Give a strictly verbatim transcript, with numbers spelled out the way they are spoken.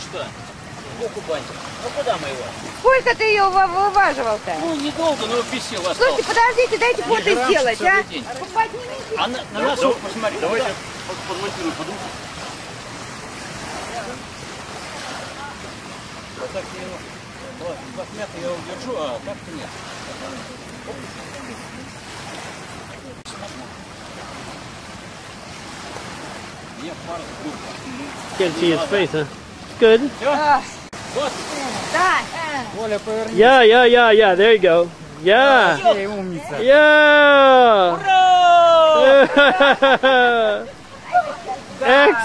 что? Сбоку бантик. Ну куда мы его? Сколько ты ее вываживал-то? Ну, недолго, но без сил остался. Слушайте, подождите, дайте фото сделать, а? Поднимите. А на, на нас, посмотри. Давайте подмонтируем подушку. Вот так я его... Вот, так мягко я его держу, а так-то нет. Can't see his face, huh? Good. Да. Yeah, yeah, yeah, yeah. There you go. Yeah. Yeah. Ура! Excellent.